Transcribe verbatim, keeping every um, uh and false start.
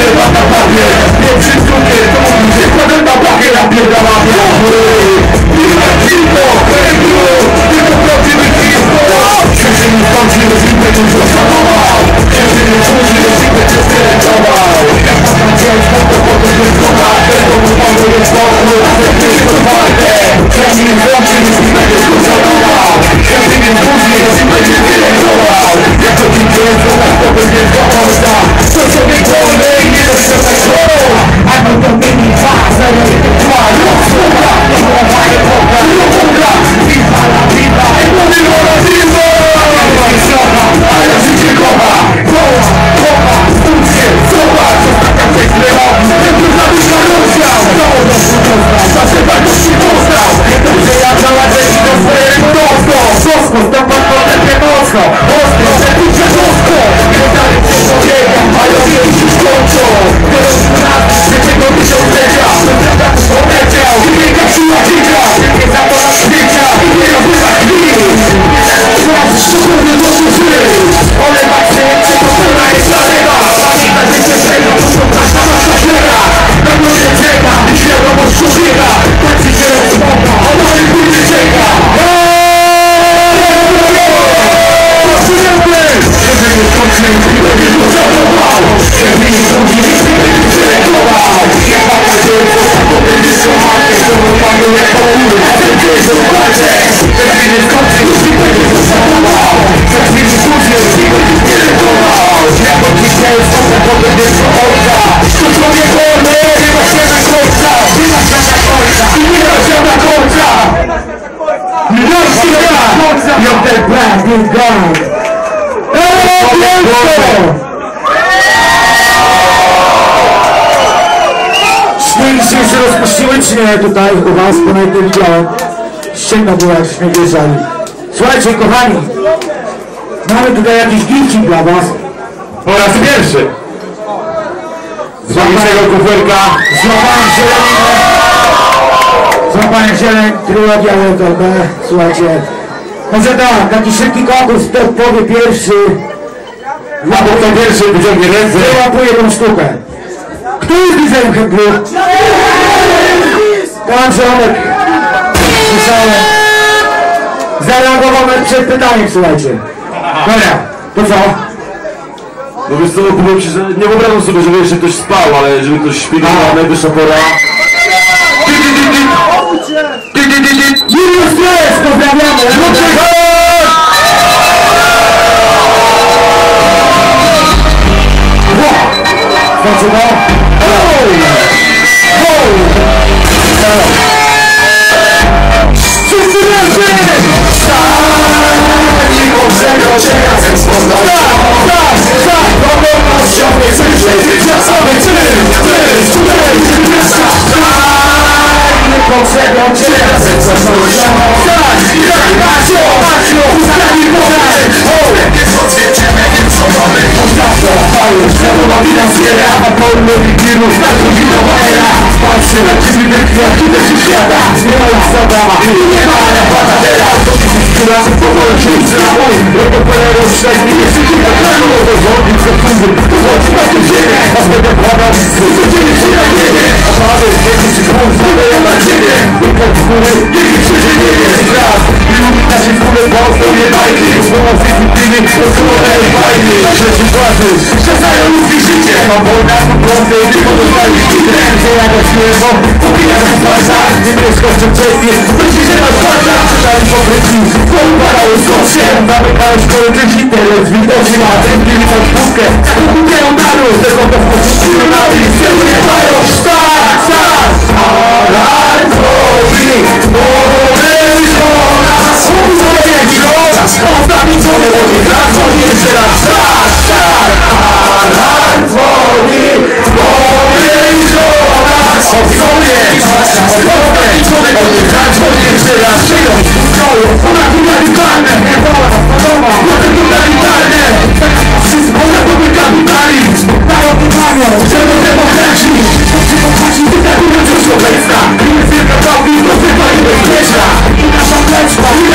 ma na papier. Nie przy cukier, to mówi się kładę na bakier, a pierdala mnie. Piwa, piwo, węglu, tylko prawdziwy piwo. Krzyczy mi skończy, rozwitę już rozpanował. Krzyczy mi służy, rozwitę cię zderekował. Jak ma tam dzień, to potem jest głowa. Tego mu panu jest pokój, a ten jest otwarte. Krzyczy mi włączy, rozwitę cię zderekował. Krzyczy mi służy, rozwitę cię zderekował. Jak to ci jest, to tak to będzie pomocna. To sobie wolny i nie doświadczaj szkołą. A no to mini faz, a ja nie to tła. Rozsłucha, to była moja poka. Rozsłucha, piwa la piwa. I mówi wola piwa. A ja życie kocha. Woła, kocha, spójrzcie, zobacz. To taka piękna robi. Ten duża dusza rozdział. Znowu do współczesna, zawsze wartości poznał. Dobrze ja załadzę i do swojego dosko. Dosko, tam pan potem nie mocno. Ostro, przepicie dosko. Nie dalej się pobiega, a ja wiem już kończą. Teraz raz, trzeciego tysiąclecia. To prawda też poleciał. Wybiega siła życia. Nie za to na świecia. I nie rozbywa chwil. Teraz szczególnie do służy. Olewa przejęcie, to pełna jest zalewa. Pamiętaj, że się przejdą, to każda nasza śleda. Na górze czeka, świadomość człowieka. Patrzy się rozmowa, a na rynku nie czeka. Żeby nie skończył, i będzie to żałował. Żeby nie skończył, i będzie to żałował. Nie pamiętaj, że to będzie słowakie. To wypadło jak połóż, a ten dzień to zobaczę. Żeby nie skończył, i będzie to żałował. Żeby nie skończył, i będzie to żałował. Jak on ci się stąd, to będzie to ojca. To człowiek wolny, nie ma się na końca. Nie ma się na końca. I nie ma się na końca. Nie ma się na końca. You're the black, you're gone. Śniegi się już rozpuściły, czy nie tutaj u was, bo nawet nie widziałem. Ścięgna była, jak śnieg wjeżdżali. Słuchajcie, kochani, mamy tutaj jakiś gifcik dla was. Po raz pierwszy. Z magicznego kuferka. Złapałem zieleninę. Złapałem zieleń, trylogia L K B. Słuchajcie. Może tak, taki szybki konkurs, kto powie pierwszy. Ja bo to pierwszy wyciągnie ręce. Wyłapuje tą sztukę. Kto jest widzem handlu? Pan Przełomek. Słyszałem. Zareagował przed pytaniem, słuchajcie. Dobra, to co? No wiesz co, no powiem ci, że nie wyobrażam sobie, żeby jeszcze ktoś spał, ale żeby ktoś śpiewał na najwyższa pora. Juliusz Stres, pozdrawiamy! Znaczy no? Oj! Oj! Wszyscy razem! Tak! Nie poprzego cię razem spotkać! Tak! Tak! Tak! Wolnością nie chcesz żyć! Ja sobie ty! Ty! Tutaj! Miasta! Nie poprzego cię razem spotkać! Tak! Tak! Macio! Macio! Zanim podaj! Nie odzwierciemy, nie przodamy! Zawsze chwały! Światła widać zbiera! A pełno wigilów! Na drugiego majera! Patrzy na ciebie wielki też się świata! Zmiana zadama! Nie ma na pana teraz! Która się powoli się zrałoj! Rekopera rozszczać mi jeszcze kilka kraju! Rozwodnik za kluby! To chodzi na tym ziemię! A zbędę płada! Codziennie się na niebie! A mamy wielki się kłon! Zbędę na ciebie! Tylko w górę! Wielki przeżywienie! Raz! Ilumina się w górę! Polską nie bajki! Słowa z dyscypliny! Rozsłowej bajki! Trzeci płaty! Przesają ludzkie życie! Mam wojna w prądy! Nie podostali świty! Ręce jak ośmieszą! Popija na spasa! Nie mieszkasz przedwczesnie! Myśli, że masz płata! Czytali po kryci! Padały skocznie! Zamykają szkoły dzieci! Teraz widocznie ma ten pilny pod spódkę! Kupiają naród! Tego to w początku na nich! Wielu nie mają! Start! Start! Alarmowi! Powolona! Słowie widzona! Ostami co nie robi! Zadzwoni jeszcze raz! Start! Start! Alarmowi! Powolona! Ostami co nie robi! Zadzwoni jeszcze raz! Przyjąć! Ona fundamentalne! Ona fundamentalne! Ona to był kapitalizm! Dają pytania! Czego demokracji? Demokracji dyktatury człowieka! Nie jest wielka prawda, to chyba niebezpieczna! I nasza klęczka!